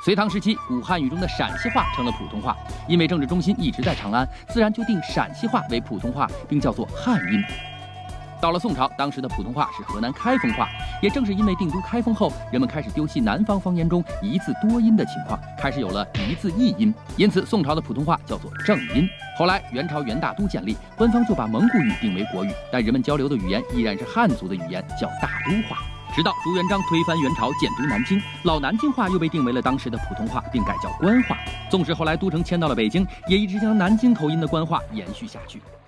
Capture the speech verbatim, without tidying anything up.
隋唐时期，古汉语中的陕西话成了普通话，因为政治中心一直在长安，自然就定陕西话为普通话，并叫做汉音。到了宋朝，当时的普通话是河南开封话，也正是因为定都开封后，人们开始丢弃南方方言中一字多音的情况，开始有了一字一音，因此宋朝的普通话叫做正音。后来元朝元大都建立，官方就把蒙古语定为国语，但人们交流的语言依然是汉族的语言，叫大都话。直到朱元璋推翻元朝，建都南京，老南京话又被定为了当时的普通话，并改叫官话。纵使后来都城迁到了北京，也一直将南京口音的官话延续下去。